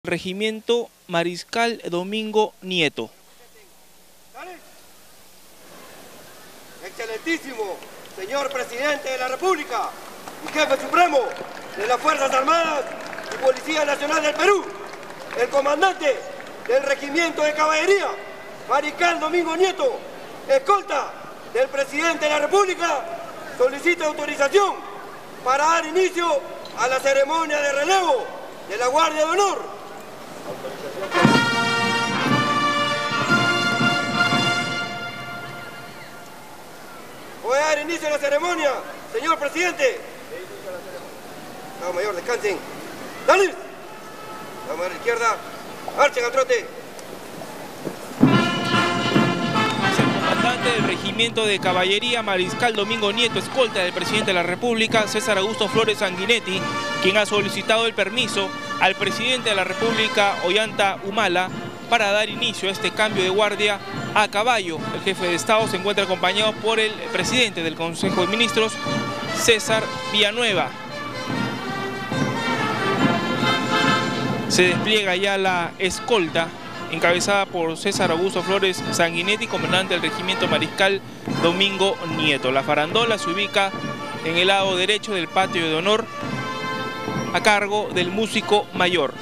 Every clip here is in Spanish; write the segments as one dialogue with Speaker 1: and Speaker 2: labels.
Speaker 1: Regimiento Mariscal Domingo Nieto.
Speaker 2: Excelentísimo señor Presidente de la República y Jefe Supremo de las Fuerzas Armadas y Policía Nacional del Perú, el comandante del Regimiento de Caballería, Mariscal Domingo Nieto, escolta del Presidente de la República, solicita autorización para dar inicio a la ceremonia de relevo de la Guardia de Honor. Voy a dar inicio a la ceremonia, señor presidente. Estado Mayor, descansen. ¡Dale! Estado Mayor a la izquierda. Marchen al trote.
Speaker 1: Es el comandante del Regimiento de Caballería, Mariscal Domingo Nieto, escolta del Presidente de la República, César Augusto Flores Sanguinetti, quien ha solicitado el permiso al Presidente de la República, Ollanta Humala, para dar inicio a este cambio de guardia a caballo. El jefe de Estado se encuentra acompañado por el presidente del Consejo de Ministros, César Villanueva. Se despliega ya la escolta, encabezada por César Augusto Flores Sanguinetti, comandante del Regimiento Mariscal Domingo Nieto. La farandola se ubica en el lado derecho del patio de honor, a cargo del músico mayor.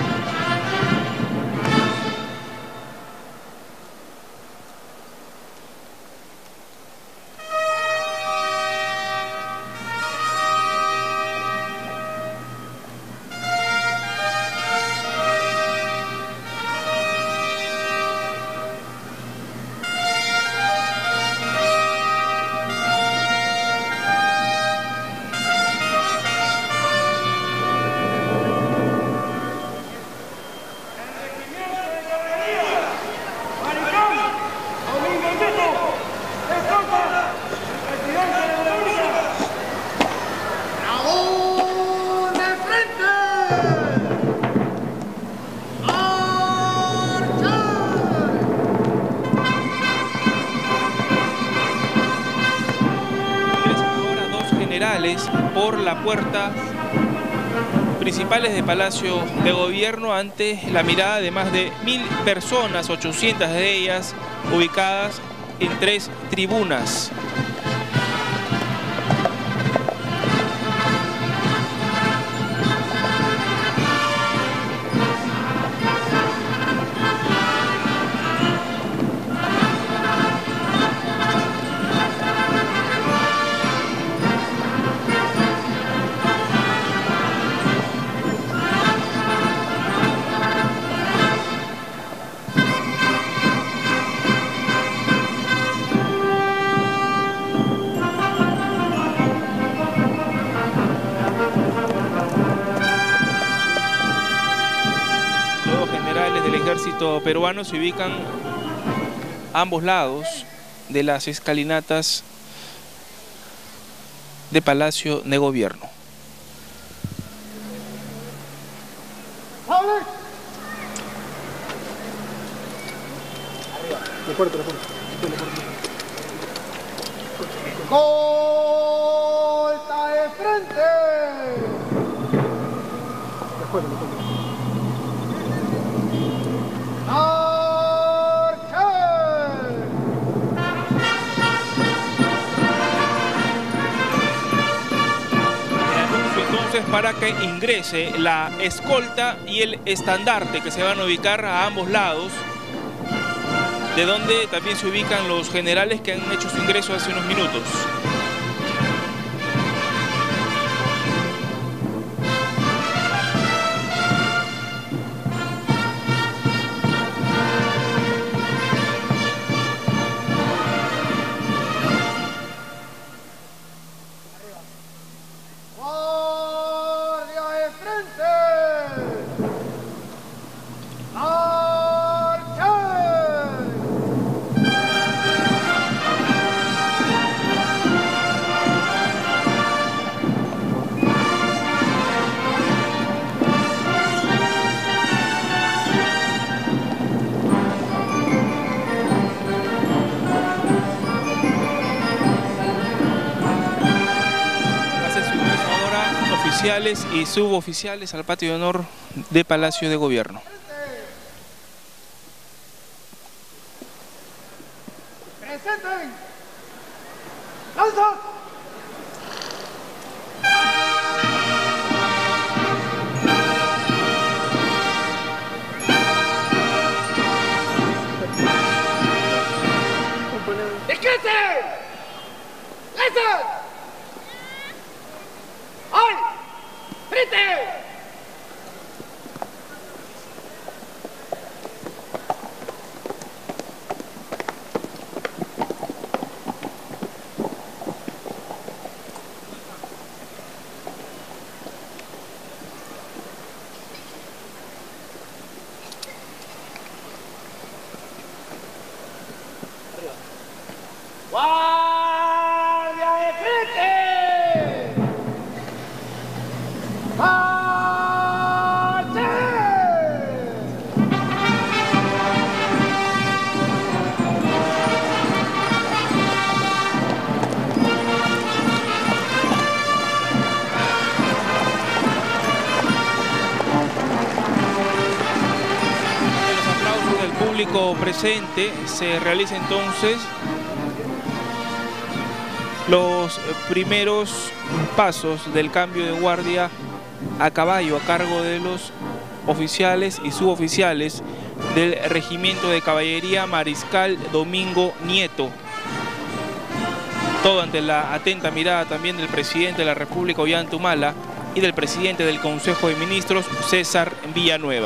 Speaker 1: Por la puerta principales de Palacio de Gobierno ante la mirada de más de 1000 personas, 800 de ellas ubicadas en 3 tribunas. Del ejército peruano se ubican a ambos lados de las escalinatas de Palacio de Gobierno.
Speaker 2: ¡Escolta de frente!
Speaker 1: Para que ingrese la escolta y el estandarte, que se van a ubicar a ambos lados, de donde también se ubican los generales que han hecho su ingreso hace unos minutos. oficiales y suboficiales al patio de honor de Palacio de Gobierno.
Speaker 3: ¡Presenten! ¡Lanzas! ¡Descansen! ¡Lanzas! ¡Ay! ¡Frente! ¡Guardia de frente! ¡Marche!
Speaker 1: Los aplausos del público presente. Se realiza entonces los primeros pasos del cambio de guardia a caballo a cargo de los oficiales y suboficiales del Regimiento de Caballería Mariscal Domingo Nieto. Todo ante la atenta mirada también del presidente de la República, Ollanta y del presidente del Consejo de Ministros, César Villanueva.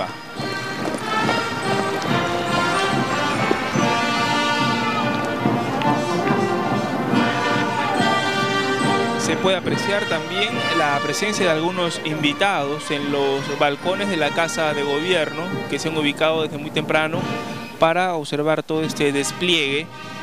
Speaker 1: Se puede apreciar también la presencia de algunos invitados en los balcones de la Casa de Gobierno, que se han ubicado desde muy temprano para observar todo este despliegue.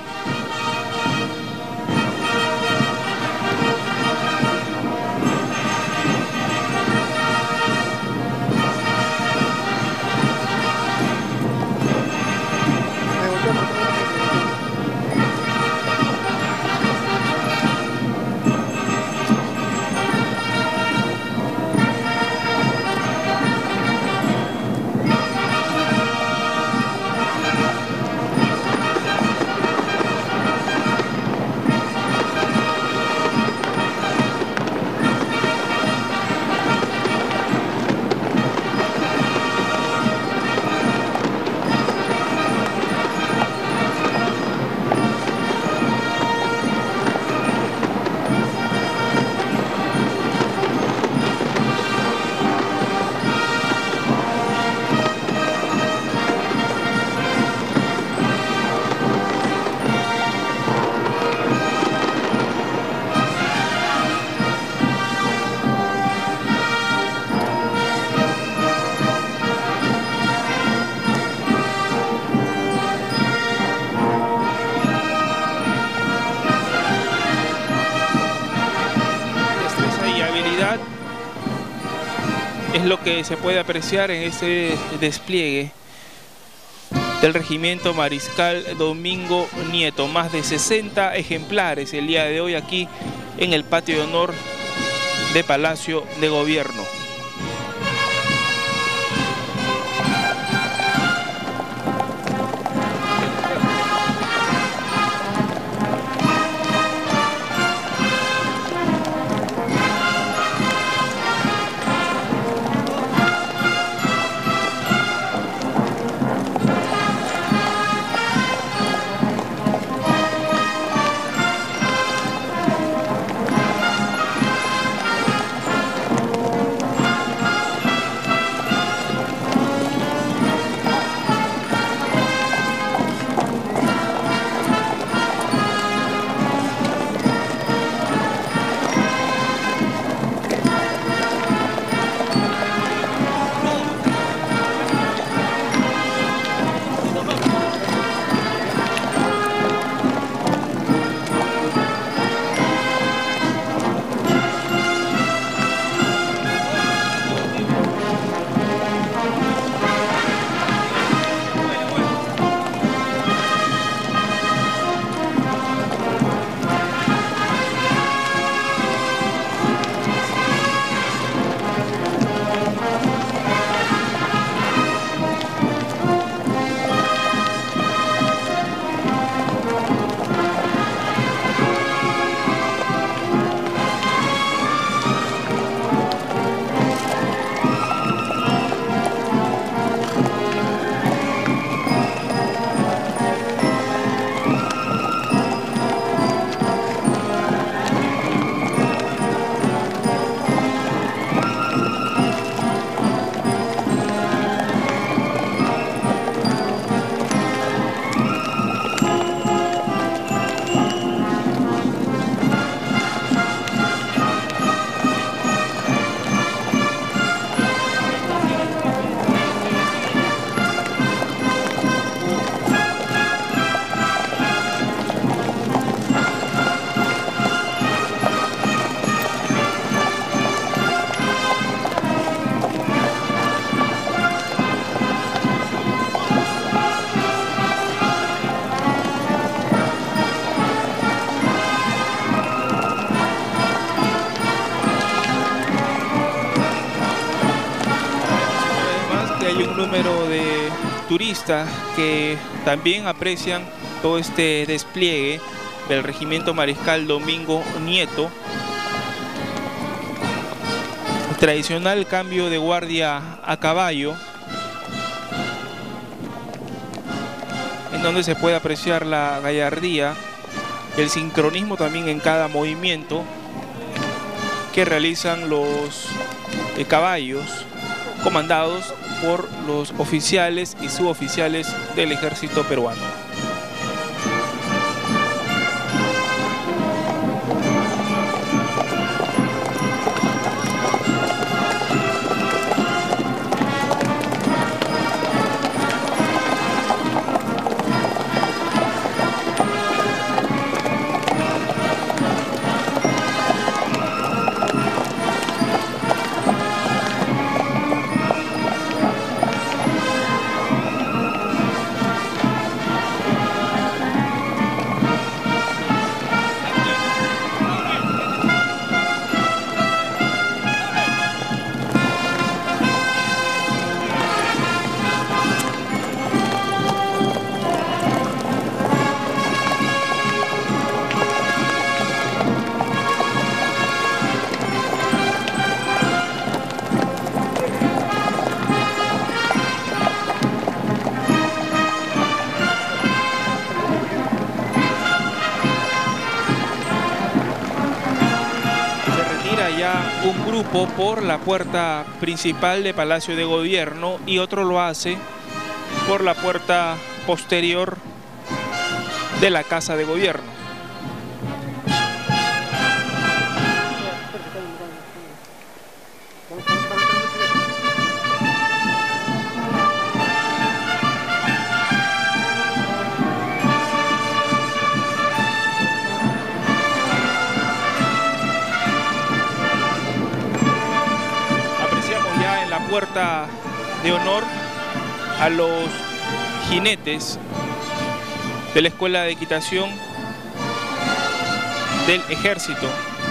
Speaker 1: Es lo que se puede apreciar en este despliegue del Regimiento Mariscal Domingo Nieto. Más de 60 ejemplares el día de hoy aquí en el patio de honor de Palacio de Gobierno. hay un número de turistas que también aprecian todo este despliegue del Regimiento Mariscal Domingo Nieto. Tradicional cambio de guardia a caballo, en donde se puede apreciar la gallardía, el sincronismo también en cada movimiento que realizan los caballos, comandados por los oficiales y suboficiales del ejército peruano. Un grupo por la puerta principal de Palacio de Gobierno y otro lo hace por la puerta posterior de la Casa de Gobierno. Puerta de honor a los jinetes de la Escuela de Equitación del Ejército.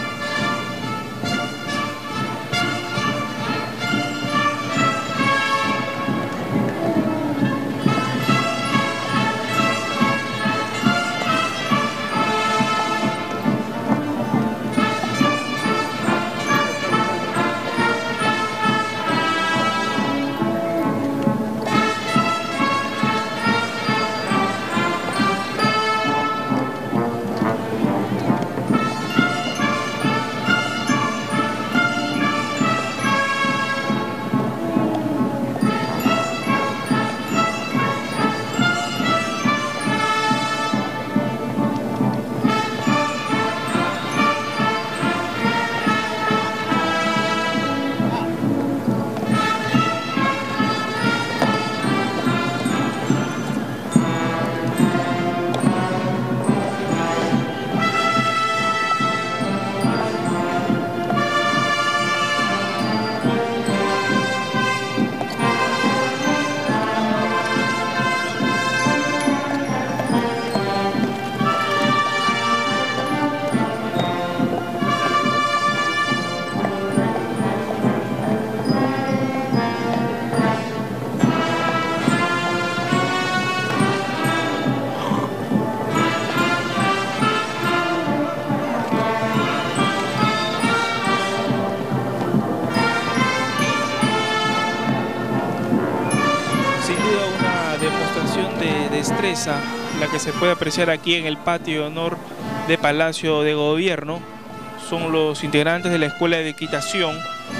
Speaker 1: Destreza la que se puede apreciar aquí en el patio de honor de Palacio de Gobierno. Son los integrantes de la Escuela de Equitación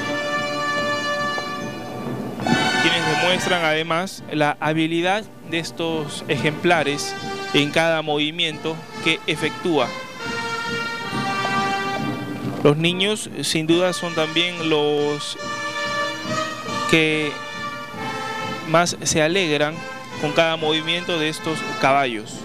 Speaker 1: quienes demuestran además la habilidad de estos ejemplares en cada movimiento que efectúa. Los niños sin duda son también los que más se alegran con cada movimiento de estos caballos.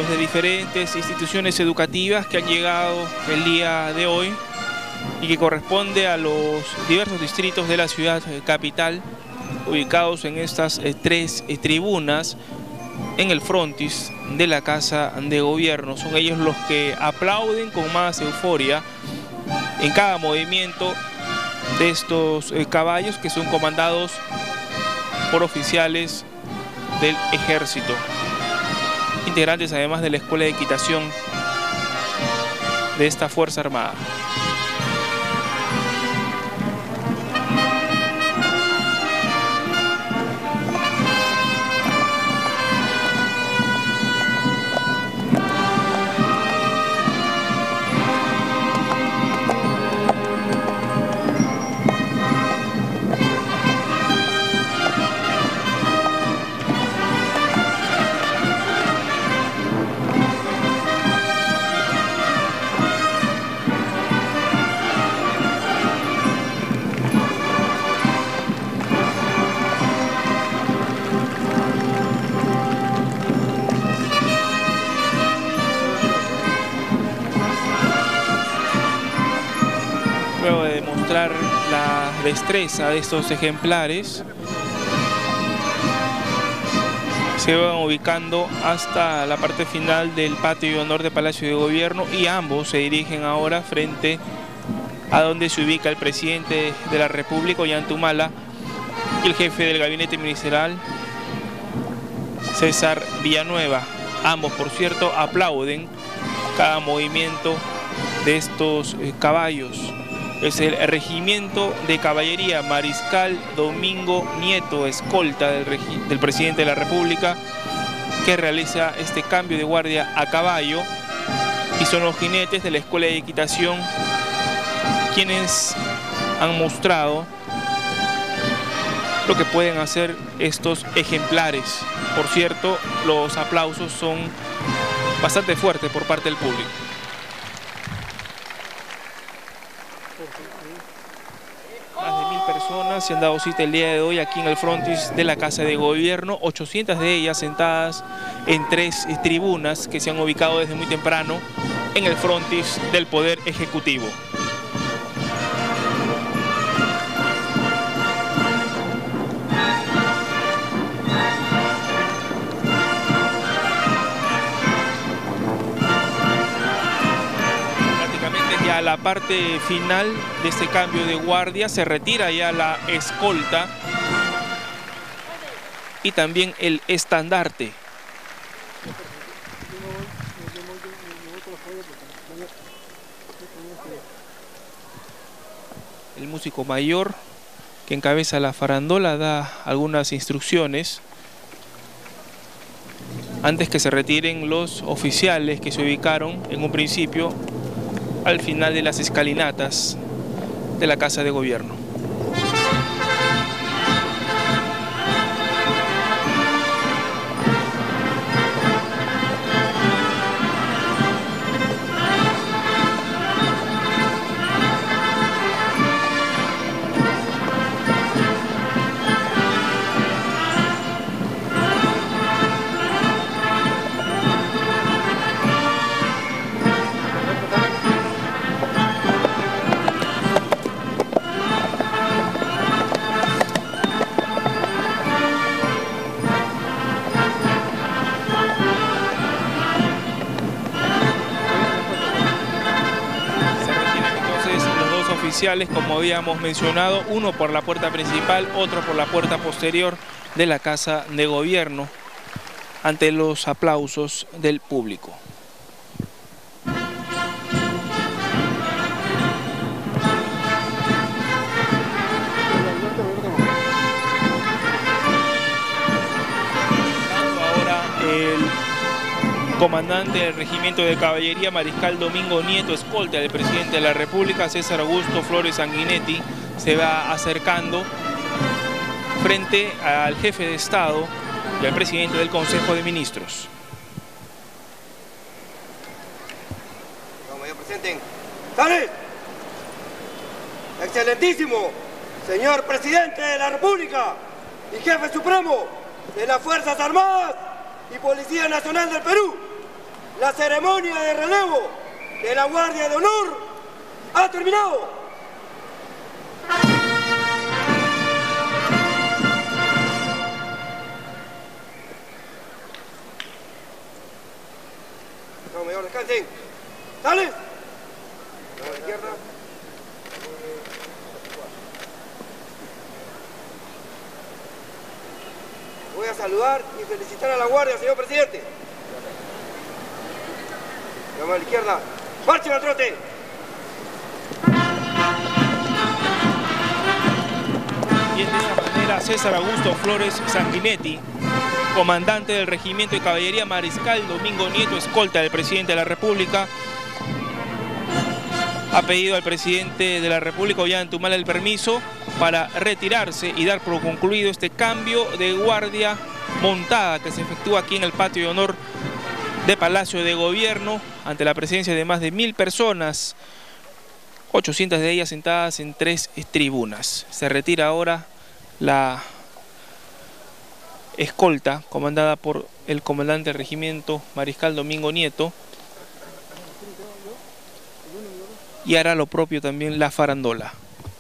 Speaker 1: alumnos de diferentes instituciones educativas que han llegado el día de hoy y que corresponde a los diversos distritos de la ciudad capital, ubicados en estas tres tribunas en el frontis de la Casa de Gobierno. Son ellos los que aplauden con más euforia en cada movimiento de estos caballos, que son comandados por oficiales del ejército, integrantes además de la Escuela de Equitación de esta Fuerza Armada. Luego de demostrar la destreza de estos ejemplares, se van ubicando hasta la parte final del patio de honor de Palacio de Gobierno, y ambos se dirigen ahora frente a donde se ubica el presidente de la República, Ollanta, y el jefe del gabinete ministerial, César Villanueva. Ambos, por cierto, aplauden cada movimiento de estos caballos. Es el Regimiento de Caballería Mariscal Domingo Nieto, escolta del presidente de la República, que realiza este cambio de guardia a caballo, y son los jinetes de la Escuela de Equitación quienes han mostrado lo que pueden hacer estos ejemplares. Por cierto, los aplausos son bastante fuertes por parte del público. Más de 1000 personas se han dado cita el día de hoy aquí en el frontis de la Casa de Gobierno, 800 de ellas sentadas en 3 tribunas que se han ubicado desde muy temprano en el frontis del Poder Ejecutivo. A la parte final de este cambio de guardia se retira ya la escolta y también el estandarte. El músico mayor que encabeza la farandola da algunas instrucciones antes que se retiren los oficiales que se ubicaron en un principio al final de las escalinatas de la Casa de Gobierno. Como habíamos mencionado, uno por la puerta principal, otro por la puerta posterior de la Casa de Gobierno, ante los aplausos del público. Ahora el comandante del Regimiento de Caballería Mariscal Domingo Nieto, escolta del presidente de la República, César Augusto Flores Sanguinetti, se va acercando frente al jefe de Estado y al presidente del Consejo de Ministros.
Speaker 2: Como ya presenten. ¡Sale! Excelentísimo señor presidente de la República y jefe supremo de las Fuerzas Armadas y Policía Nacional del Perú, La ceremonia de relevo de la Guardia de Honor ha terminado. No, mayor, descansen. ¿Sales? A la izquierda. Voy a saludar y felicitar a la Guardia, señor presidente. Llama a la izquierda. ¡Marchen al trote!
Speaker 1: Y de esta manera César Augusto Flores Sanguinetti, comandante del Regimiento de Caballería Mariscal Domingo Nieto, escolta del presidente de la República, ha pedido al presidente de la República, Ollanta el permiso para retirarse y dar por concluido este cambio de guardia montada que se efectúa aquí en el patio de honor de Palacio de Gobierno, ante la presencia de más de 1000 personas, 800 de ellas sentadas en 3 tribunas. Se retira ahora la escolta comandada por el comandante del regimiento Mariscal Domingo Nieto, y hará lo propio también la farandola.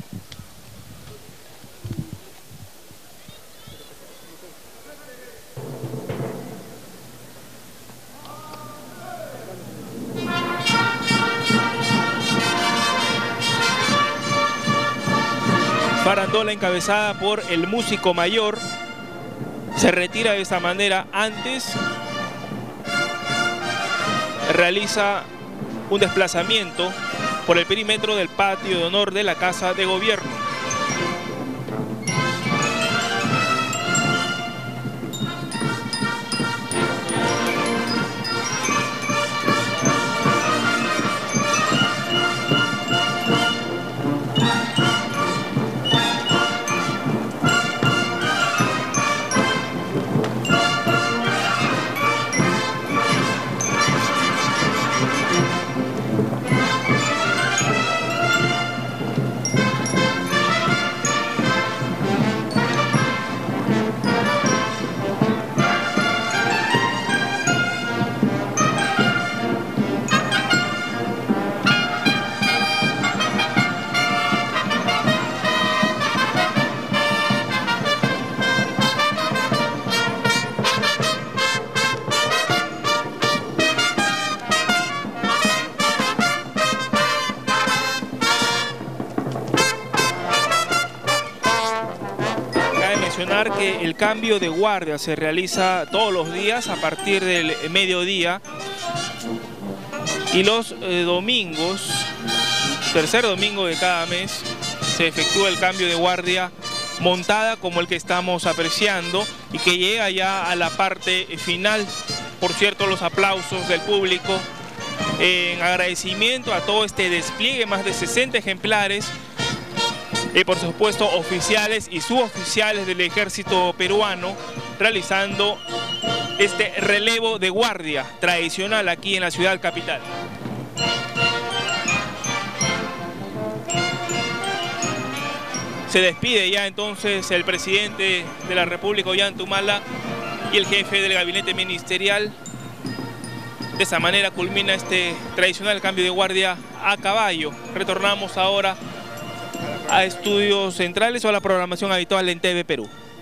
Speaker 1: Farandola encabezada por el músico mayor se retira de esta manera. Antes realiza un desplazamiento por el perímetro del patio de honor de la Casa de Gobierno. Que el cambio de guardia se realiza todos los días a partir del mediodía, y los domingos, tercer domingo de cada mes, se efectúa el cambio de guardia montada como el que estamos apreciando y que llega ya a la parte final. Por cierto, los aplausos del público en agradecimiento a todo este despliegue, más de 60 ejemplares, y por supuesto oficiales y suboficiales del ejército peruano realizando este relevo de guardia tradicional aquí en la ciudad capital. Se despide ya entonces el presidente de la República, Ollanta Humala, y el jefe del gabinete ministerial. De esa manera culmina este tradicional cambio de guardia a caballo. Retornamos ahora a estudios centrales o a la programación habitual en TV Perú.